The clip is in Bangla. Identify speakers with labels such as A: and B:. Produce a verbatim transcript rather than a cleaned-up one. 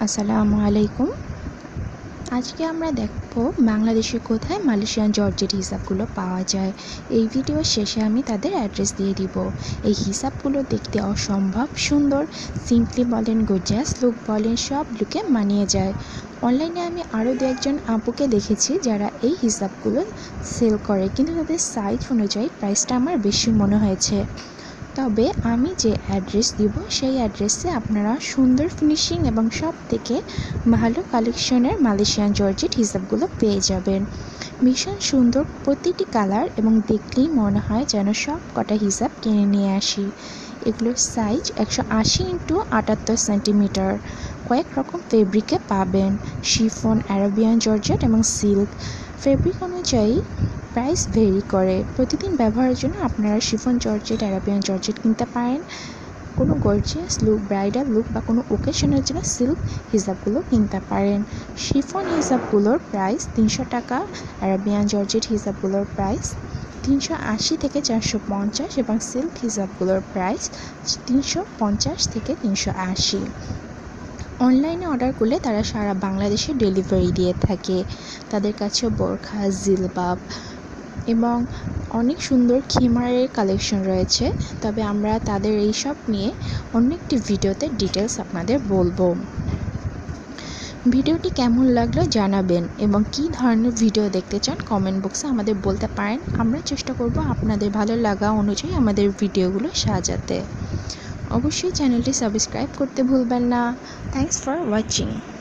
A: আসসালামু আলাইকুম। আজকে আমরা দেখব বাংলাদেশে কোথায় মালয়েশিয়ান জর্জেট হিসাবগুলো পাওয়া যায়। এই ভিডিওর শেষে আমি তাদের অ্যাড্রেস দিয়ে দিব। এই হিসাবগুলো দেখতে অসম্ভব সুন্দর, সিম্পলি বলেন গর্জিয়াস লুক বলেন, সব লুকে মানিয়ে যায়। অনলাইনে আমি আরও দু একজন আপুকে দেখেছি যারা এই হিসাবগুলো সেল করে, কিন্তু তাদের সাইজ অনুযায়ী প্রাইসটা আমার বেশি মনে হয়েছে। তবে আমি যে অ্যাড্রেস দিব সেই অ্যাড্রেসে আপনারা সুন্দর ফিনিশিং এবং সব থেকে ভালো কালেকশনের মালয়েশিয়ান জর্জেট হিসাবগুলো পেয়ে যাবেন। ভীষণ সুন্দর প্রতিটি কালার, এবং দেখলেই মনে হয় যেন সব কটা হিসাব কিনে নিয়ে আসি। এগুলোর সাইজ একশো আশি ইন্টু আটাত্তর সেন্টিমিটার। কয়েক রকম ফেব্রিকে পাবেন, শিফন, অ্যারাবিয়ান জর্জেট এবং সিল্ক। ফেব্রিক অনুযায়ী প্রাইস ভেরি করে। প্রতিদিন ব্যবহারের জন্য আপনারা শিফন জর্জেট, অ্যারাবিয়ান জর্জেট কিনতে পারেন। কোনো গর্জিয়াস লুক, ব্রাইডাল লুক বা কোনো ওকেশনের জন্য সিল্ক হিসাবগুলো কিনতে পারেন। শিফন হিসাবগুলোর প্রাইস তিনশো টাকা, অ্যারাবিয়ান জর্জেট হিসাবগুলোর প্রাইস তিনশো আশি থেকে চারশো পঞ্চাশ এবং সিল্ক হিসাবগুলোর প্রাইস তিনশো পঞ্চাশ থেকে তিনশো আশি। অনলাইনে অর্ডার করলে তারা সারা বাংলাদেশে ডেলিভারি দিয়ে থাকে। তাদের কাছে বোরখা, জিলবাব এবং অনেক সুন্দর খিমারের কালেকশন রয়েছে। তবে আমরা তাদের এই সব নিয়ে অন্য একটি ভিডিওতে ডিটেলস আপনাদের বলবো। ভিডিওটি কেমন লাগলো জানাবেন, এবং কী ধরনের ভিডিও দেখতে চান কমেন্ট বক্সে আমাদের বলতে পারেন। আমরা চেষ্টা করব আপনাদের ভালো লাগা অনুযায়ী আমাদের ভিডিওগুলো সাজাতে। অবশ্যই চ্যানেলটি সাবস্ক্রাইব করতে ভুলবেন না। Thanks for watching.